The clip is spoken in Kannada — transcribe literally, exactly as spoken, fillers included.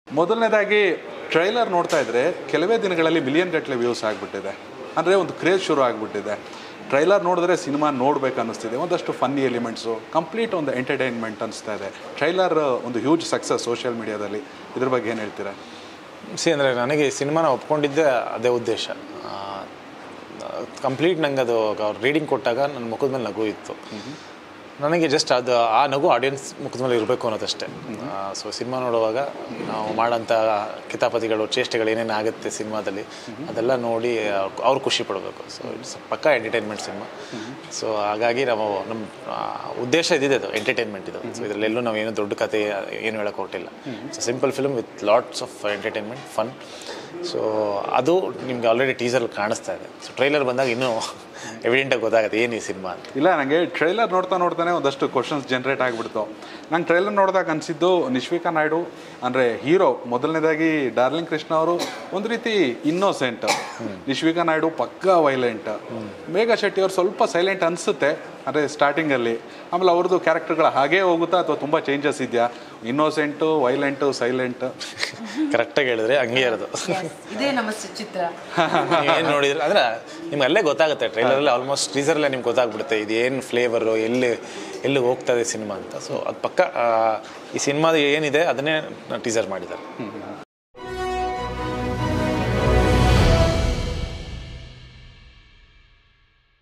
ಮೊದಲನೇದಾಗಿ ಟ್ರೈಲರ್ ನೋಡ್ತಾ ಇದ್ರೆ ಕೆಲವೇ ದಿನಗಳಲ್ಲಿ ಮಿಲಿಯನ್ ಗಟ್ಟಲೆ ವ್ಯೂಸ್ ಆಗಿಬಿಟ್ಟಿದೆ. ಅಂದರೆ ಒಂದು ಕ್ರೇಜ್ ಶುರು ಆಗಿಬಿಟ್ಟಿದೆ. ಟ್ರೈಲರ್ ನೋಡಿದ್ರೆ ಸಿನಿಮಾ ನೋಡ್ಬೇಕು ಅನ್ನಿಸ್ತಿದೆ. ಒಂದಷ್ಟು ಫನ್ನಿ ಎಲಿಮೆಂಟ್ಸು, ಕಂಪ್ಲೀಟ್ ಒಂದು ಎಂಟರ್ಟೈನ್ಮೆಂಟ್ ಅನಿಸ್ತಾ ಇದೆ. ಟ್ರೈಲರ್ ಒಂದು ಹ್ಯೂಜ್ ಸಕ್ಸಸ್ ಸೋಷಿಯಲ್ ಮೀಡಿಯಾದಲ್ಲಿ. ಇದ್ರ ಬಗ್ಗೆ ಏನು ಹೇಳ್ತೀರಾ? ಸಿ ಅಂದರೆ ನನಗೆ ಸಿನಿಮಾನ ಒಪ್ಕೊಂಡಿದ್ದೆ ಅದೇ ಉದ್ದೇಶ. ಕಂಪ್ಲೀಟ್ ನಂಗೆ ಅದು ಅವ್ರು ರೀಡಿಂಗ್ ಕೊಟ್ಟಾಗ ನನ್ನ ಮುಖದ ಮೇಲೆ ನಗು ಇತ್ತು. ನನಗೆ ಜಸ್ಟ್ ಅದು ಆ ನಗು ಆಡಿಯನ್ಸ್ ಮುಖದ ಮೇಲೆ ಇರಬೇಕು ಅನ್ನೋದಷ್ಟೇ. ಸೊ ಸಿನಿಮಾ ನೋಡುವಾಗ ನಾವು ಮಾಡೋಂಥ ಕಿತಾಪತಿಗಳು, ಚೇಷ್ಟೆಗಳು ಏನೇನು ಆಗುತ್ತೆ ಸಿನಿಮಾದಲ್ಲಿ ಅದೆಲ್ಲ ನೋಡಿ ಅವ್ರು ಖುಷಿ ಪಡಬೇಕು. So it's pakka entertainment cinema. So ಹಾಗಾಗಿ ನಾವು ನಮ್ಮ ಉದ್ದೇಶ ಇದಿದೆ, ಅದು ಎಂಟರ್ಟೈನ್ಮೆಂಟ್ ಇದು. ಸೊ ಇದರಲ್ಲೆಲ್ಲೂ ನಾವು ಏನು ದೊಡ್ಡ ಕತೆ ಏನು ಹೇಳೋಕೆ ಹೊರಟಿಲ್ಲ. So simple film with lots of entertainment, fun. So ಅದು ನಿಮ್ಗೆ ಆಲ್ರೆಡಿ ಟೀಸರಲ್ಲಿ ಕಾಣಿಸ್ತಾ ಇದೆ. ಸೊ ಟ್ರೈಲರ್ ಬಂದಾಗ ಇನ್ನೂ ಎವಿಡೆಂಟಾಗಿ ಗೊತ್ತಾಗುತ್ತೆ ಏನು ಈ ಸಿನಿಮಾ ಅಂತ. ಇಲ್ಲ, ನನಗೆ ಟ್ರೈಲರ್ ನೋಡ್ತಾ ನೋಡ್ತಾನೆ ಒಂದಷ್ಟು ಕ್ವಶನ್ಸ್ ಜನ್ರೇಟ್ ಆಗಿಬಿಡ್ತು. ನಂಗೆ ಟ್ರೈಲರ್ ನೋಡಿದಾಗ ಅನಿಸಿದ್ದು, ನಿಶ್ವಿಕಾ ನಾಯ್ಡು ಅಂದರೆ ಹೀರೋ, ಮೊದಲನೇದಾಗಿ ಡಾರ್ಲಿಂಗ್ ಕೃಷ್ಣ ಅವರು ಒಂದು ರೀತಿ ಇನ್ನೋಸೆಂಟ್, ನಿಶ್ವಿಕಾ ನಾಯ್ಡು ಪಕ್ಕಾ ವೈಲೆಂಟ್, ಮೇಘಾ ಶೆಟ್ಟಿ ಅವ್ರು ಸ್ವಲ್ಪ ಸೈಲೆಂಟ್ ಅನಿಸುತ್ತೆ ಅಂದರೆ ಸ್ಟಾರ್ಟಿಂಗಲ್ಲಿ. ಆಮೇಲೆ ಅವ್ರದ್ದು ಕ್ಯಾರೆಕ್ಟರ್ಗಳು ಹಾಗೇ ಹೋಗುತ್ತಾ ಅಥವಾ ತುಂಬ ಚೇಂಜಸ್ ಇದೆಯಾ? Innocent, violent, silent. ಕರೆಕ್ಟಾಗಿ ಹೇಳಿದ್ರೆ ಹಂಗೆ ಇರೋದು. ಇದೇ ನಮ್ಮ ಚಿತ್ರ ಏನು ನೋಡಿದ್ರೆ ಅಂದರೆ ನಿಮ್ಗೆ ಅಲ್ಲೇ ಗೊತ್ತಾಗುತ್ತೆ. ಟ್ರೈಲರಲ್ಲಿ ಆಲ್ಮೋಸ್ಟ್ ಟೀಸರಲ್ಲೇ ನಿಮ್ಗೆ ಗೊತ್ತಾಗ್ಬಿಡುತ್ತೆ ಇದು ಏನು ಫ್ಲೇವರು, ಎಲ್ಲಿ ಎಲ್ಲಿ ಹೋಗ್ತದೆ ಸಿನಿಮಾ ಅಂತ. ಸೊ ಅದು ಪಕ್ಕ ಈ ಸಿನಿಮಾದ ಏನಿದೆ ಅದನ್ನೇ ಟೀಸರ್ ಮಾಡಿದ್ದಾರೆ.